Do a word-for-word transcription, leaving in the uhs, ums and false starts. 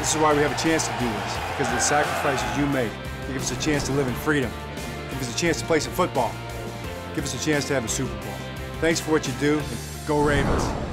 This is why we have a chance to do this, because of the sacrifices you made. You give us a chance to live in freedom. Give us a chance to play some football. Give us a chance to have a Super Bowl. Thanks for what you do, and go Ravens.